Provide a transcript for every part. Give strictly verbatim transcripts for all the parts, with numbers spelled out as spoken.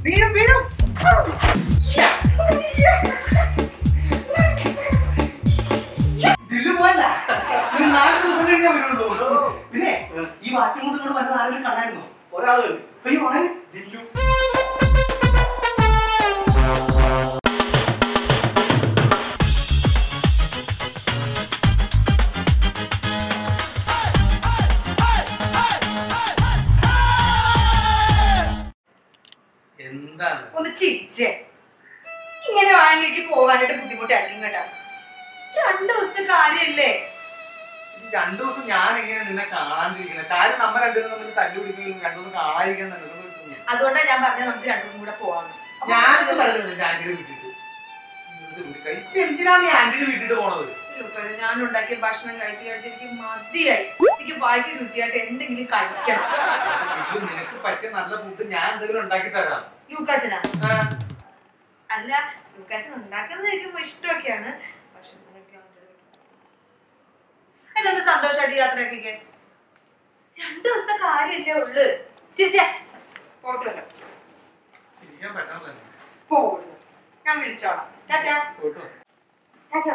വീഴും വീഴും. ദില്ലു പോയല്ല, ഒരു നാല് ദിവസം കഴിഞ്ഞാൽ വരുള്ളൂ. പിന്നെ ഈ വാറ്റും കൊണ്ട് ഇങ്ങോട്ട് വരുന്ന ആരെങ്കിലും കണ്ടായിരുന്നോ? ഒരാള് അയ്യോ ആര്? ദില്ലു. എന്താണ് ഒന്ന് ചിരിച്ചേ? ഇങ്ങനെ വാങ്ങിയിട്ട് പോകാനായിട്ട് ബുദ്ധിമുട്ടായിരിക്കും കേട്ടോ. രണ്ടു ദിവസത്തെ കാര്യല്ലേ? രണ്ടു ദിവസം ഞാൻ എങ്ങനെയാണ് നിന്നെ കാണാണ്ടിരിക്കുന്നത്? കാര്യം നമ്മ രണ്ടുപേരും തമ്മിൽ തല്ലു പിടിക്കുകയും രണ്ടു ദിവസം കാണാതിരിക്കാൻ തന്നെ. അതുകൊണ്ടാണ് ഞാൻ പറഞ്ഞത് നമുക്ക് രണ്ടും കൂടെ പോവാന്ന്. ഞാനൊന്നും പറഞ്ഞില്ല ആന്റിയുടെ വീട്ടിട്ട്. ഇപ്പൊ എന്തിനാ നീ ആന്റിയുടെ വീട്ടിട്ട് പോണത്? ഞാൻ ഉണ്ടാക്കിയ ഭക്ഷണം കഴിച്ച് കഴിച്ച് എനിക്ക് മതിയായി. എനിക്ക് വായിക്ക് രുചിയായിട്ട് എന്തെങ്കിലും കഴിക്കണം. നിനക്ക് പറ്റിയ നല്ല ഫുഡ് ഞാൻ എന്തെങ്കിലും ഉണ്ടാക്കി തരാം. ലൂക്കാച്ചനാ? അല്ല, ലൂക്കാച്ചൻ ഉണ്ടാക്കുന്നത് എനിക്ക് ഇഷ്ടമൊക്കെയാണ്. പക്ഷെ എന്നൊന്ന് സന്തോഷമായിട്ട് യാത്രയാക്കിക്കേ. രണ്ടു ദിവസത്തെ കാര്യല്ലേ ഉള്ളു. ചിരിച്ചേ പോട്ടല്ലോ. പോകുള്ളൂ. ഞാൻ വിളിച്ചോളാം. ടാറ്റാ. ടാറ്റാ.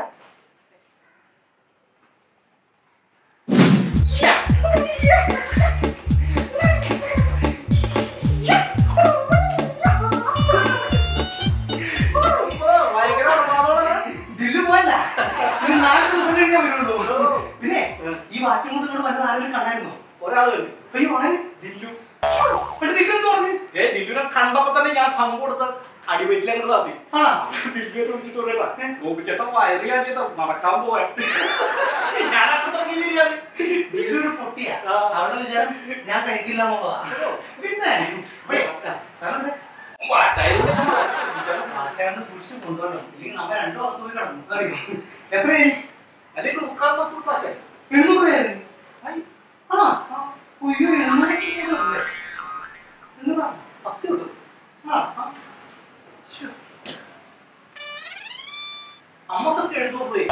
പിന്നെ ഈ വാറ്റും കൊണ്ട് ഇങ്ങോട്ട് വരുന്ന ആരെങ്കിലും കണ്ടായിരുന്നോ? ഒരാള് അയ്യോ ആര്? ദില്ലു. ഏ ദില്ലുനെ കണ്ടപ്പോ തന്നെ ഞാൻ സംഭവം കൊടുത്ത അടിവയറ്റിലങ്ങോട്ട് താത്തി. ദില്ലുവിനെ വിളിച്ചിട്ട് പറയാ ഗോപിച്ചേട്ടൻ വയറിയാ നടക്കാൻ പോവാൻ. ഞാനപ്പോ തുടങ്ങിയാണ്. ദില്ലു പൊട്ടിയാ അവളുടെ വിചാരം ഞാൻ കഴിക്കില്ല എന്നുള്ളതാ. പിന്നെ സൂക്ഷിച്ച് കൊണ്ടുവരണം. ഇല്ലെങ്കിൽ നമ്മ രണ്ടു ഭാഗത്ത് പോയി കിടന്നു. എത്രയായി? അല്ലെ ഉൾക്കാർന്ന ഫുൾ ക്ലാസ് എഴുന്നൂറ് രൂപയായിരുന്നു. പത്ത് കിട്ടും. അമ്മ സത്യം എഴുന്നൂറ് രൂപ.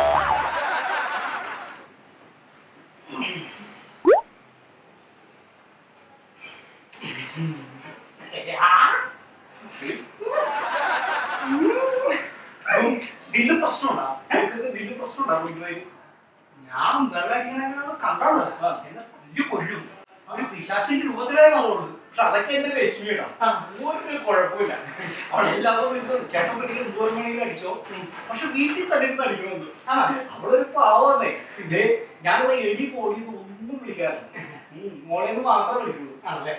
ദില്ലു പ്രശ്നമുണ്ടാ? ദില്ലു പ്രശ്നമുണ്ടാ? ഞാൻ വെള്ളടിക്കണ കണ്ടോളൂ. എന്നെ തല്ലു കൊല്ലും. ഒരു പിശാചിന്റെ രൂപത്തിലായിരുന്നു അവളോട്. പക്ഷെ അതൊക്കെ എന്റെ രശ്മിയിടാം. ഒരു കുഴപ്പമില്ല. അവിടെ എല്ലാവരും ചേട്ടൻ പഠിക്കുന്ന ദൂരം വേണമെങ്കിലും അടിച്ചോ. പക്ഷെ വീട്ടിൽ തല്ലിന്ന് അടിക്കണമെന്ന്. അവളൊരു പാവന്നേ. ഇതേ ഞാനിവിടെ എടി പോടി ഒന്നും വിളിക്കാറില്ല. മോളേന്ന് മാത്രമേ വിളിക്കുള്ളൂ. ആണല്ലേ?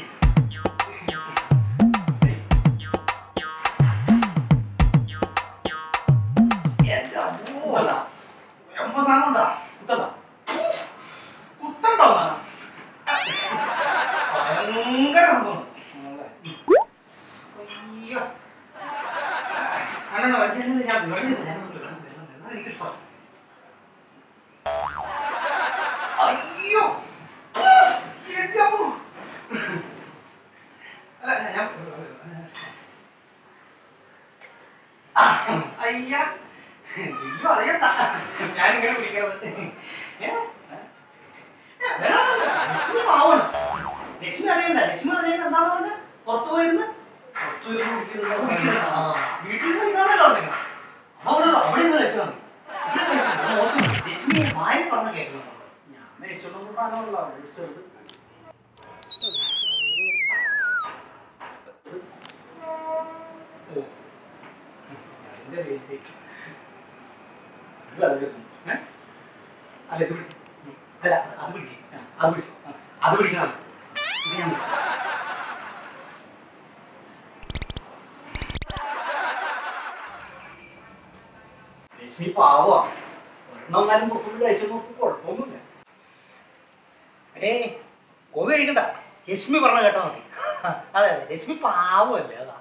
സാധനമുണ്ടാ? കുത്തണ്ട കുത്തണ്ടോ? ഭയങ്കര സംഭവം. അയ്യോ അണ്ണ വഴിച്ചില്ല. ഞാൻ എനിക്കിഷ്ടം. അയ്യോ അല്ല ഞാൻ അയ്യ അറിയണ്ട. ഞാനിങ്ങനെ വിളിക്കണത് ലക്ഷ്മി അറിയണ്ട. ലക്ഷ്മി അറിയണ്ട എന്താന്ന് പറഞ്ഞ പുറത്തു പോയിരുന്ന് വീട്ടിൽ ഇടാന്നല്ലോ അവിടെ അവിടെ നിന്ന് വെച്ചാൽ മോശം. ലക്ഷ്മി മായ പറഞ്ഞ കേൾക്കണം. ഞാൻ രക്ഷപ്പെട്ട സാധനമല്ലോ വിളിച്ചത്. അതിന്റെ വെയിറ്റ് അല്ല ഇത് പിടിച്ചു. അല്ല അത് പിടിച്ചു. അത് പിടിച്ചു. അത് പിടിക്കണം. രശ്മി പാവാ. ഒരെണ്ണം പുറത്തുനിന്ന് കഴിച്ചു നോക്കി കുഴപ്പമൊന്നുമില്ല. ഏയ് കോവി കഴിക്കണ്ട. രശ്മി പറഞ്ഞ കേട്ടാ മതി. അതെ അതെ രശ്മി പാവല്ലേ. അതാ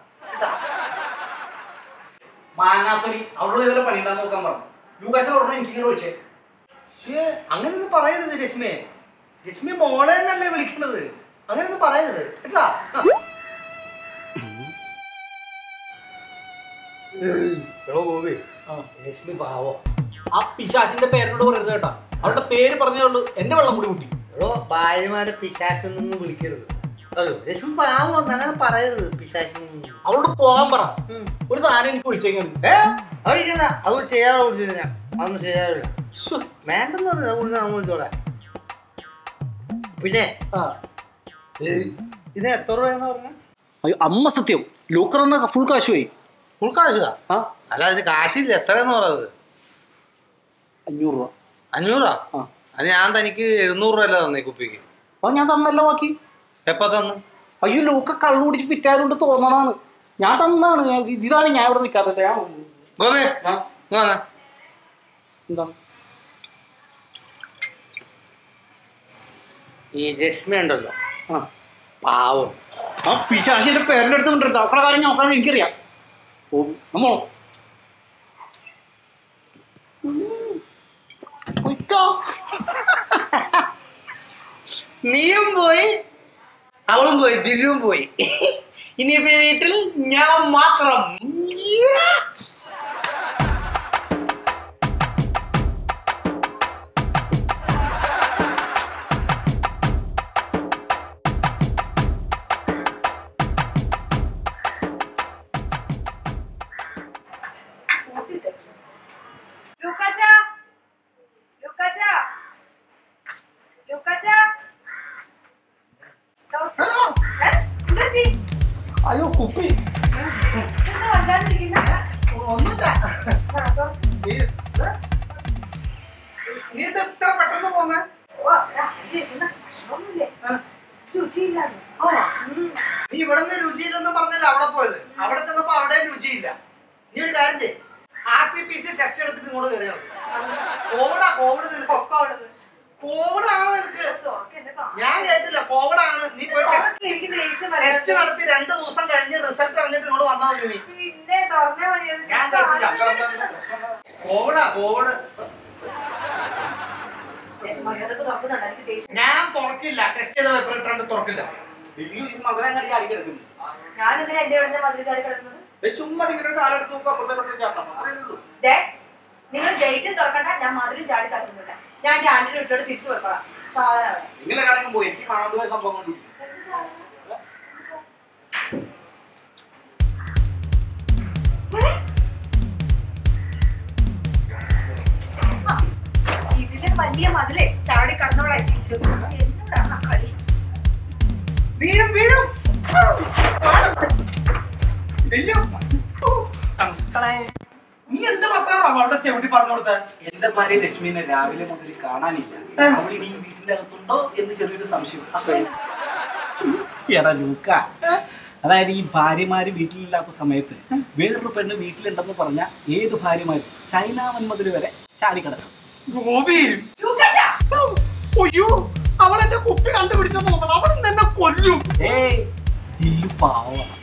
മാങ്ങാത്തൊലി അവളോട് ഇതുവരെ പണിയുണ്ടാന്ന് നോക്കാൻ പറഞ്ഞു. ലൂക്കാച്ചൻ ഉടനെ എനിക്കിങ്ങനെ ചോദിച്ചേ. പക്ഷേ അങ്ങനെയൊന്നും പറയരുത് രശ്മിയെ. രശ്മി മോളെ തന്നെയല്ലേ വിളിക്കുന്നത്. അങ്ങനെയൊന്നും പറയരുത് കേട്ടാ. രശ്മി പാവോ. ആ പിശാസിന്റെ പേരിനോട് പറയരുത് കേട്ടാ. അവളുടെ പേര് പറഞ്ഞേ ഉള്ളൂ. എന്റെ വെള്ളം കൂടി മുട്ടി. എടോ ഭാര്യമാരെ പിശാസെന്നൊന്നും വിളിക്കരുത്. രശ്മി പാവം അങ്ങനെ പറയരുത് പിശാചിനി. അവളോട് പോകാൻ പറ. ഒരു സാധനം എനിക്ക് വിളിച്ചേക്കാണ്. ഏ അവരിക്കണ്ട അത് ചെയ്യാതെ വിളിച്ചില്ല ഞാൻ. അതൊന്നും ചെയ്യാറില്ല. വേണ്ടെന്ന് പറഞ്ഞു വിളിച്ചാൽ നമ്മൾ വിളിച്ചോളാം. പിന്നെ ഇതിന് എത്ര രൂപയെന്ന് പറഞ്ഞ? അയ്യോ അമ്മ സത്യം ലൂക്കർ ഫുൾ കാശ് പോയി. ഫുൾ കാശ്? ആ അല്ല അതിന് കാശില്ല. എത്രയെന്ന് പറയുന്നത്? അഞ്ഞൂറ് രൂപ. അഞ്ഞൂറ് രൂപ? അത് ഞാൻ തനിക്ക് എഴുന്നൂറ് രൂപ അല്ല തന്നേ കുപ്പിക്ക്. അപ്പൊ ഞാൻ തന്നല്ലോ ബാക്കി. എപ്പ തന്നു? അയ്യോ ലൂക്ക കള്ളു കുടിച്ച് ഫിറ്റായതുകൊണ്ട് തോന്നണാണ്. ഞാൻ തന്നാണ്. ഇതാണ് ഞാൻ ഇവിടെ നിൽക്കാത്തത്. എന്താ ഈ രശ്മി ഉണ്ടല്ലോ പാവം. ആ പിശാശിന്റെ പേരിന്റെ അടുത്ത് കൊണ്ടിരുന്നത് അവരുടെ കാര്യം നോക്കാൻ എനിക്കറിയാം. ഓ നമ്മളോ നീയും പോയി അവളും പോയി ദിലും പോയി. ഇനി വീട്ടിൽ ഞാൻ മാത്രം. അയ്യോ കുപ്പി ഒന്നുമില്ല. നീ ഇത് ഇത്ര പെട്ടെന്ന് പോന്നെ? നീ ഇവിടെ നിന്ന് രുചിയില്ലെന്ന് പറഞ്ഞല്ല അവിടെ പോയത്. അവിടെ ചെന്നപ്പോ അവിടെ രുചിയില്ല. നീ ഒരു കാര്യം ചെയ്യ്, R T P C test എടുത്തിട്ട് ഇങ്ങോട്ട് കയറിയാൽ കോവിഡാ. കോവിഡ് നിനക്ക് കോവിഡാണ് നിനക്ക്. ഞാൻ കേട്ടില്ല കോവിഡാണ്. നീ പോയി ടെസ്റ്റ് നടത്തി രണ്ടു ദിവസം കഴിഞ്ഞ് റിസൾട്ട് അറിഞ്ഞിട്ട് ഇങ്ങോട്ട് വന്നാൽ മതി. നീ ഞാൻ കേട്ടില്ല കോവിഡാ. കോവിഡ് ഞാൻ തുറക്കില്ല. ടെസ്റ്റ് ചെയ്ത പേപ്പർ ഇട്ടാണ്ട് തുറക്കില്ല. മധുരങ്ങാടി ചാടി കിടക്കുന്നു. ചുമ്മാ നിങ്ങളുടെ കാലെടുത്ത് നോക്കുക. അപ്പുറത്തെ ചാട്ടം നിങ്ങൾ ജയിറ്റും തുറക്കണ്ട. ഞാൻ മധുരം ചാടി കളിക്കുന്നില്ല. ഞാൻ ക്യാൻറ്റീനിൽ ഇട്ടോട്ട് തിരിച്ചു വെക്കണം. സാധനം നിങ്ങളെ കടക്കും പോയി. എനിക്ക് കാണാൻ സംഭവം കൊണ്ട് ഇതിലും വലിയ മതിലേ ചാടി കടന്നോളായിരിക്കും. എന്നോടാണ് കളി. വീഴും വീഴും. നീ എന്ത് ഭർത്താവാ അവളുടെ ചെവിട്ടി പറഞ്ഞു കൊടുത്ത? എന്റെ ഭാര്യ രശ്മിനെ രാവിലെ മുതൽ കാണാനില്ല. അവൾ ഇനി വീട്ടിന്റെ അകത്തുണ്ടോ എന്ന് ചെറിയൊരു സംശയം. എടാ ലൂക്ക, അതായത് ഈ ഭാര്യമാര് വീട്ടിലില്ലാത്ത സമയത്ത് വേറൊരു പെണ്ണ് വീട്ടിലുണ്ടെന്ന് പറഞ്ഞ ഏത് ഭാര്യമാരും ചൈന വൻമതിൽ വരെ ചാടിക്കിടക്കും. അവളെന്റെ കുപ്പി കണ്ടുപിടിച്ചെന്ന് അവൾ എന്നെ കൊല്ലും. ഏയ് പാവ